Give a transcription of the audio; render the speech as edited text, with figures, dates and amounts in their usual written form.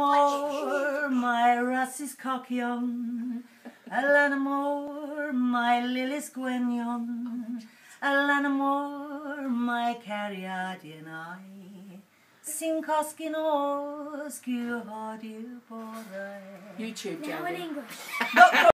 more, my Russ's cockyon. A more, my Lily's gwenion. A more, my Cariadian eye. Sing coskin os, you borai. YouTube, Now in Joey. English.